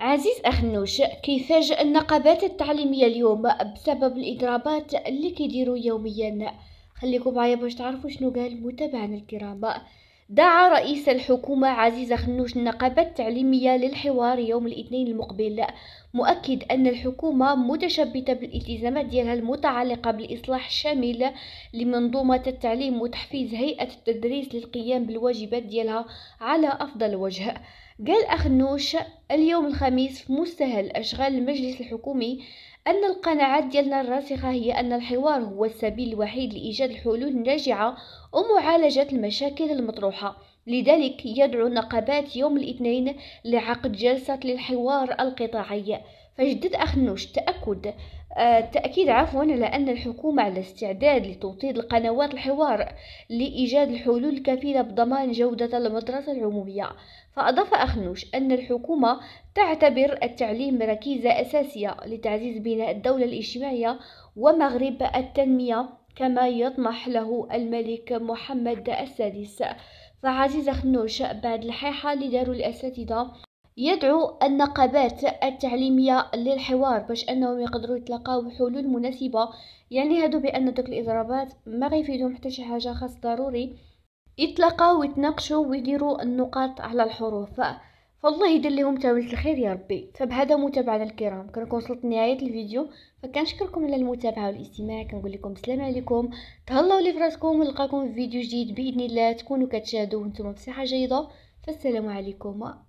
عزيز أخنوش، كيفاش النقابات التعليمية اليوم بسبب الإضرابات اللي كيديروا يوميا؟ خليكم معايا باش تعرفوا شنو قال متابعنا الكرام. دعا رئيس الحكومة عزيز أخنوش النقابات التعليمية للحوار يوم الاثنين المقبل، مؤكد أن الحكومة متشبتة بالالتزامات ديالها المتعلقة بالإصلاح الشامل لمنظومة التعليم وتحفيز هيئة التدريس للقيام بالواجبات ديالها على أفضل وجه. قال أخنوش اليوم الخميس في مستهل أشغال المجلس الحكومي أن القناعات ديالنا الراسخة هي أن الحوار هو السبيل الوحيد لإيجاد الحلول الناجعة ومعالجة المشاكل المطروحة. لذلك يدعو النقابات يوم الاثنين لعقد جلسة للحوار القطاعي. فجدد أخنوش تأكيد على أن الحكومة على استعداد لتوطيد القنوات الحوار لإيجاد الحلول الكفيلة بضمان جودة المدرسة العمومية. فأضاف أخنوش أن الحكومة تعتبر التعليم ركيزة أساسية لتعزيز بناء الدولة الاجتماعية ومغرب التنمية كما يطمح له الملك محمد السادس. فعزيز أخنوش بعد الحيحة اللي داروا الأساتذة يدعو النقابات التعليمية للحوار باش أنهم يقدروا يتلقاو حلول مناسبة. يعني هادو بأن دوك الإضرابات ما غيفيدهم حتى شي حاجة، خاص ضروري يتلاقاو ويتناقشوا ويديروا النقاط على الحروف. فالله يدير لهم تاويل الخير يا ربي. فبهذا متابعينا الكرام كنكون وصلت لنهايه الفيديو، فكنشكركم على المتابعه والاستماع. كنقول لكم السلام عليكم، تهلاو لي فراسكم، ونلقاكم في فيديو جديد باذن الله. تكونوا كتشاهدوا وانتم بصحه جيده، فالسلام عليكم.